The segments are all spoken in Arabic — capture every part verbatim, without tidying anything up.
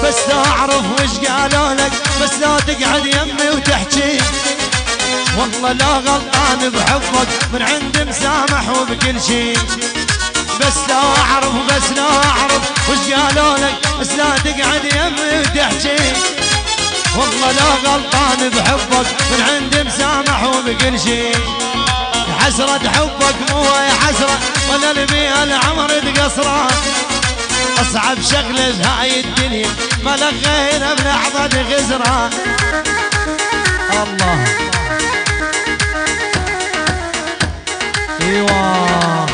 بس لا اعرف وش قالوا لك، بس لا تقعد يمي وتحكي. والله لا غلطان بحبك من عند مسامح وبكل شي. بس لا اعرف بس لا اعرف وش قالوا لك، بس لا تقعد يمي وتحكي. والله لا غلطان بحبك من عند مسامح وبكل شي. حسرة حبك مو يا حسرة ولا اللي العمر تقصره. اصعب شغله بهاي الدنيا ما لقينا بلحظة غزره. الله ايوه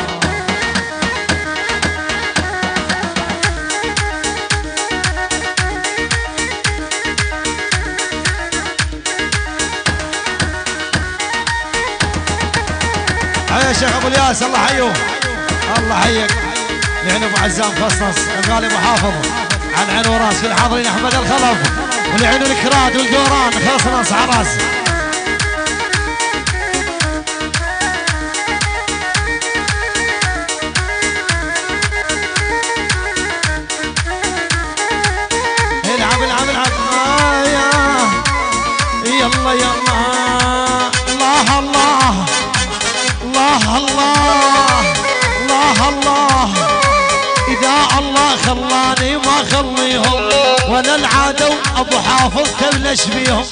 يا شيخ ابو الياس الله حيوه الله حيك. لعن ابو عزام فصص الغالي ابو حافظ عن عين وراس في الحاضرين احمد الخلف ولعن الكراد والقوران خلصنا على راسي. العب العب العب آه يا يلا يلا الله الله الله الله الله الله. إذا الله خلاني ما خليهم ولا العادوا أبو حافظ تبلش بيهم.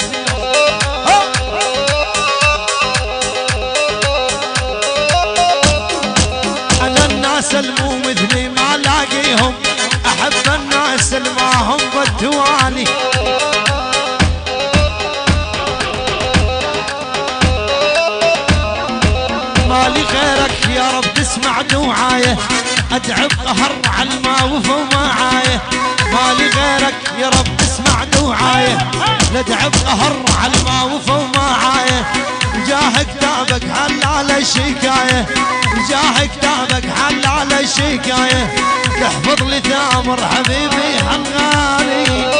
أنا الناس المو مثلي ما لاقيهم، أحب الناس اللي ما هم بالتوالي. مالي غيرك يا رب تسمع دعايه، ادعب قهر على ما وفوا معايه. مالي غيرك يا رب تسمع دعايه، ندعب قهر على ما وفوا معايه. جاه كتابك حل على الشكايه، جاه كتابك حل على الشكايه. تحفظ لي تامر حبيبي هالغالي.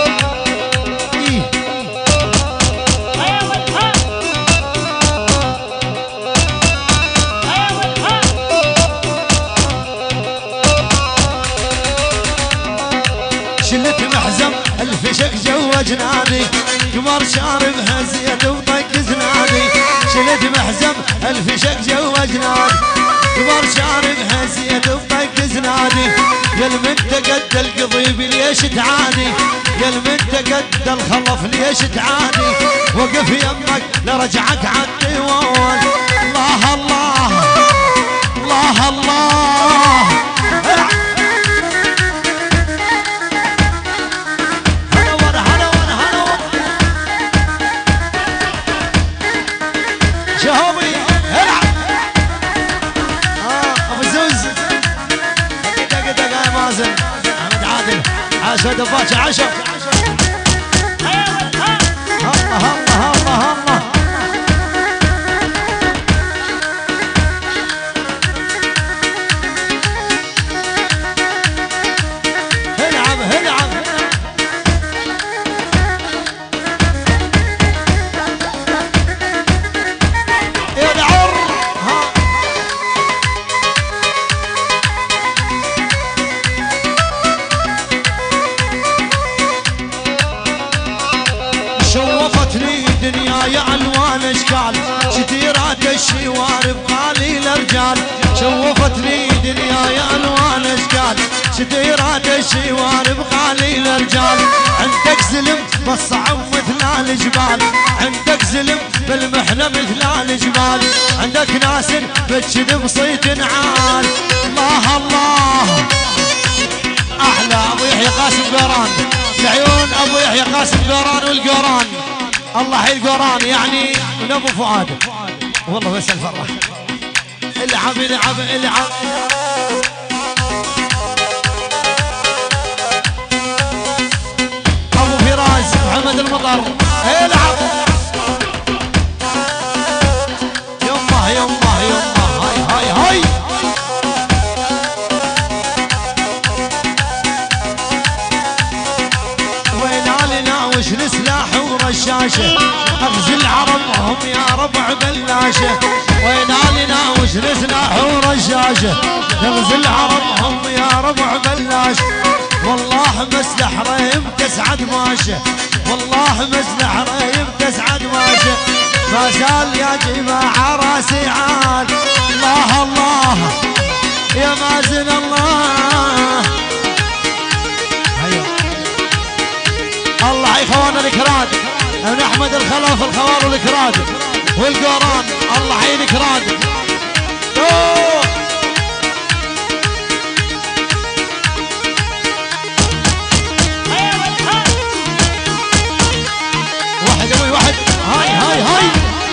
شلت محزم الفشك جوا جنادي، قمر شاربها زيت وطق زنادي. شلت محزم الفشك جوا جنادي، قمر شاربها زيت وطق زنادي. يا المنتقد القضيب ليش تعادي، يا المنتقد الخلف ليش تعادي. وقف يمك لرجعك عالديوان. الله الله الله الله. عاشا دباش عاشا الله الله الله الله. العب العب العر شوفتني دنياي الوان اشكال، شتيرات الشوار بقالي الرجال. شوفتني دنياي الوان اشكال، شتيرات الشوار بقالي الرجال. عندك زلم بالصعب مثل الجبال، عندك زلم بالمحنه مثل الجبال. عندك ناس بتشد بصيت عال. الله الله احلى ابو يحيى قاسم قوران، لعيون ابو يحيى قاسم قوران والقوران. الله حي القوران يعني من ابو فؤاد والله بس الفرح. العب العب العب ابو فراس محمد المطر. العب يمه يمه يمه هاي هاي هاي. وش السلاح ورشاشه، اغزل عربهم يا ربع بلاشه. وين علينا وش السلاح ورشاشه، اغزل عربهم يا ربع بلاشه. والله والله مسلح ريم تسعد ماشي، والله مسلح ريم تسعد ماشي، ما زال يا جماعة راسي عال. الله الله يا مازن الله. هيا الله يا اخوانا الكراد، ابن احمد الخلف الخوار والكراد والقوران، الله يعين كراد. واحد ابوي واحد، هاي هاي هاي.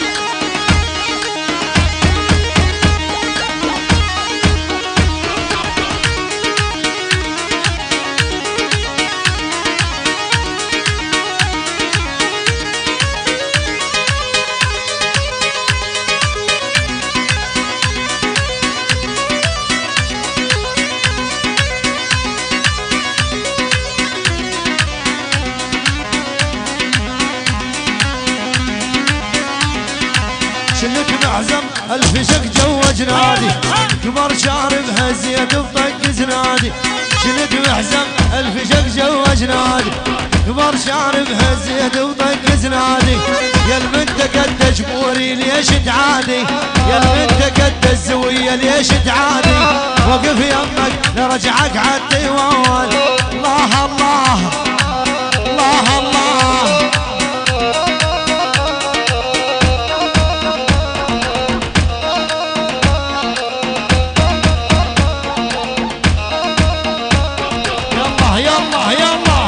شلك معزم الفشق جوا جنادي، كبر شاربها زيت بطق زنادي. شلك معزم الفشق جوا جنادي، كبر شاربها زيت بطق زنادي. يا البنت قد جبوري ليش تعادي، يا البنت قد الزوية ليش تعادي. وقف يمك لرجعك عالديوان. الله الله الله الله. يلا يلا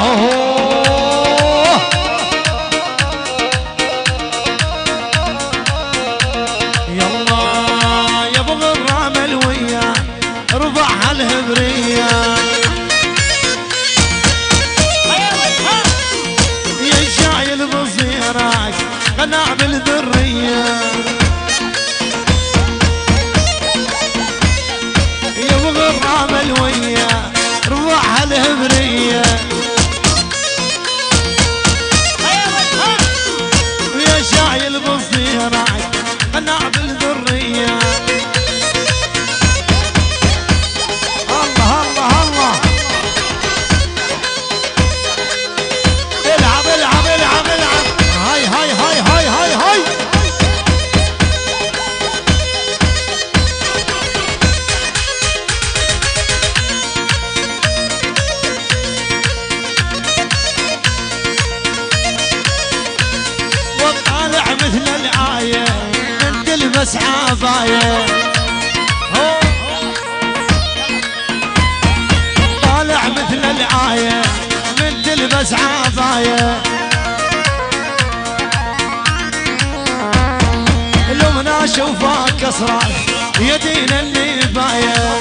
يلا يا ابو غرام الويا رفع الهبريه. يا شايل بصيرك قناع بالذريه. يا ابو غرام الويا رفع الهبريه. ويا شايل بصيرك قناع بالذريه. الله الله الله. العب العب العب العب. هاي هاي هاي هاي هاي هاي. مثل الآية من تلبس عباية. طالع مثل الآية من تلبس عباية. لو ما اشوفك اسرع يدينا اللي باية.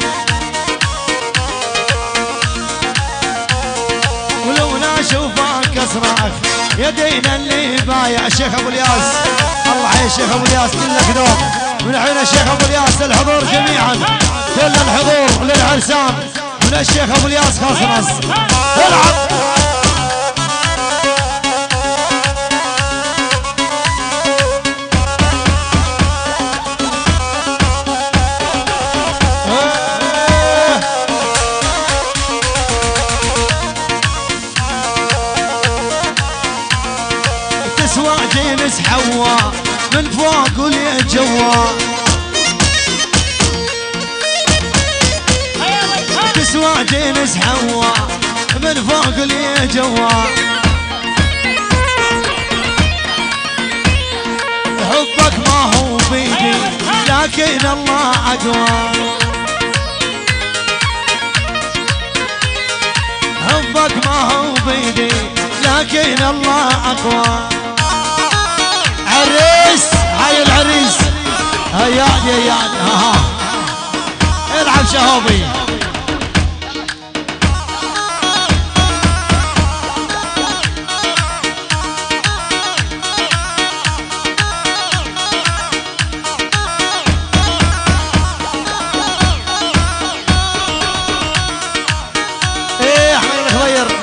ولو ما اشوفك اسرع يدينا اللي بايع. الشيخ ابو الياس، الله حي الشيخ ابو الياس كلك دوم من عين الشيخ ابو الياس. الحضور جميعا كل الحضور للعرسان من الشيخ ابو الياس خاص ناس. العب تسوى جنس حوا من فوق ولي جوا. تسوى جنس حوا من فوق ولي جوا. حبك ما هو بيدي لكن الله اقوى. حبك ما هو بيدي لكن الله اقوى. عريس هاي العريس هيا يا ها العب شهوبي. ايه احمد الخضير